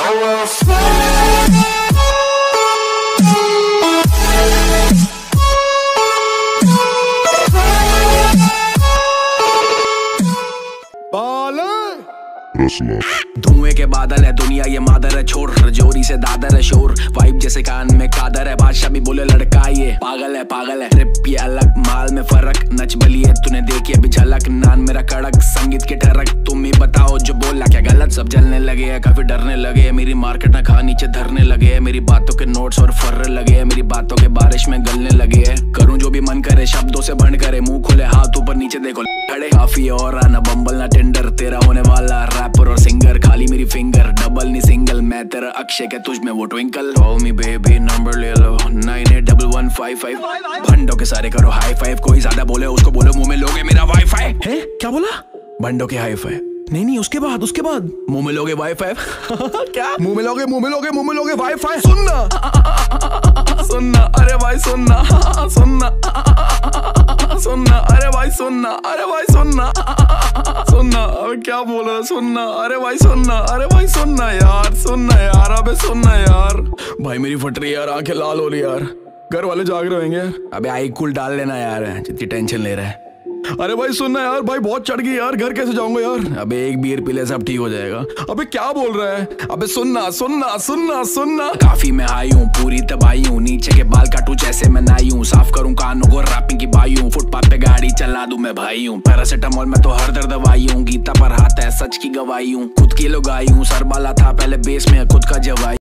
धुएं के बादल है दुनिया ये मादर है, छोड़ रजौरी से दादर है शोर, वाइब जैसे कान में कादर है, बादशाह भी बोले लड़का ये पागल है ट्रिप ये अलग, माल में फर्क, नच बलिए तूने देखी अभी झलक, नान मेरा कड़क, संगीत के ठरक, तुम ही बताओ जो बोला क्या गलत, सब जलने लगे है काफी डरने लगे है, मेरी मार्केट ना खा नीचे धरने लगे है, मेरी बातों के नोट्स और फर्र लगे है, मेरी बातों के बारिश में गलने लगे है, करूँ जो भी मन करे शब्दों से भंड करे, मुंह खोले हाथ ऊपर नीचे देखो खड़े, काफी और ना बम्बल ना टेंडर, तेरा होने वाला रैपर और सिंगर, खाली मेरी फिंगर डबल नहीं सिंगल, मैं तेरा अक्षय के तुझ में वो twinkle, call me baby number ले लो 981155, भंडों के सारे करो हाई फाइव, कोई ज्यादा बोले उसको बोलो मुंह में लोगे मेरा वाईफाई है, क्या बोला भंडों के हाई फाइव, नहीं उसके बाद मुंह में लोगे वाईफाई क्या मुंह में लोगे वाईफाई, सुनना अरे भाई सुनना अरे भाई सुनना अब क्या बोल रहा, सुनना अरे भाई सुनना यार अबे सुनना यार, भाई मेरी फट रही यार, आंखें लाल हो रही यार, घर वाले जाग रहे होंगे यार, अबे आई कूल डाल लेना यार, जितनी टेंशन ले रहा है, अरे भाई सुनना यार, भाई बहुत चढ़ गई यार, घर कैसे जाऊंगा यार, अबे एक बियर पी ले सब ठीक हो जाएगा, अबे क्या बोल रहा है, अबे सुनना काफी मैं आई हूँ, पूरी तबाही हूँ, नीचे के बाल काटू जैसे मैं नाई हूँ, साफ करूँ कानों को रैपिंग की बाई हूँ, फुटपाथ पे गाड़ी चला दूं मैं भाई हूँ, पैरासिटामोल में तो हर दर्द दवाई हूँ, गीता पर हाथ है सच की गवाही हूँ, खुद की लोग आई हूँ, सरबाला था पहले बेस में खुद का जवाई।